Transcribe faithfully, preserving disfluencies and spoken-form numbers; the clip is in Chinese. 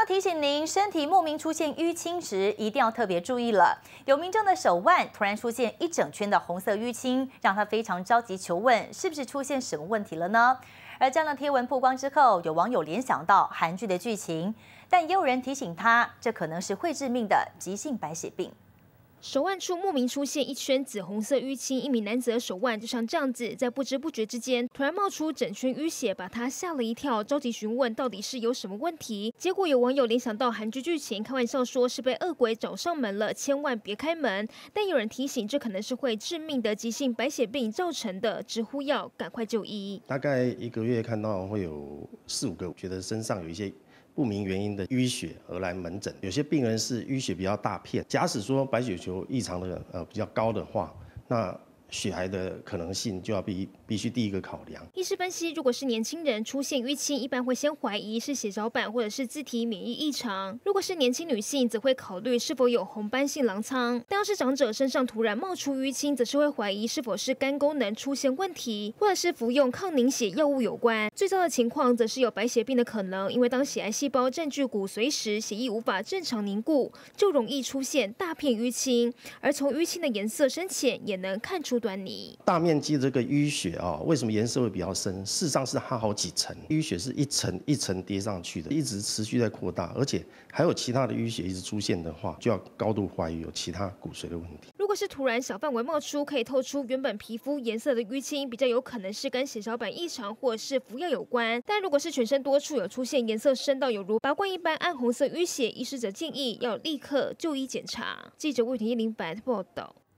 提醒您，身体莫名出现淤青时，一定要特别注意了。有民众的手腕突然出现一整圈的红色淤青，让他非常着急求问，是不是出现什么问题了呢？而这样的贴文曝光之后，有网友联想到韩剧的剧情，但也有人提醒他，这可能是会致命的急性白血病。 手腕处莫名出现一圈紫红色淤青，一名男子的手腕就像这样子，在不知不觉之间突然冒出整圈淤血，把他吓了一跳，着急询问到底是有什么问题。结果有网友联想到韩剧剧情，开玩笑说是被恶鬼找上门了，千万别开门。但有人提醒，这可能是会致命的急性白血病造成的，直呼要赶快就医。 大概一个月看到会有四五个，觉得身上有一些 不明原因的淤血而来门诊，有些病人是淤血比较大片。假使说白血球异常的呃比较高的话，那 血癌的可能性就要必必须第一个考量。 医师分析，如果是年轻人出现淤青，一般会先怀疑是血小板或者是自体免疫异常；如果是年轻女性，则会考虑是否有红斑性狼疮。但要是长者身上突然冒出淤青，则是会怀疑是否是肝功能出现问题，或者是服用抗凝血药物有关。最糟的情况则是有白血病的可能，因为当血癌细胞占据骨髓时，血液无法正常凝固，就容易出现大片淤青。而从淤青的颜色深浅，也能看出 端倪。 大面积这个淤血啊，为什么颜色会比较深？事实上是它好几层，淤血是一层一层叠上去的，一直持续在扩大，而且还有其他的淤血一直出现的话，就要高度怀疑有其他骨髓的问题。 如果是突然小范围冒出，可以透出原本皮肤颜色的淤青，比较有可能是跟血小板异常或是服药有关。但如果是全身多处有出现颜色深到有如拔罐一般暗红色淤血，医师则建议要立刻就医检查。记者魏婷一零百报道。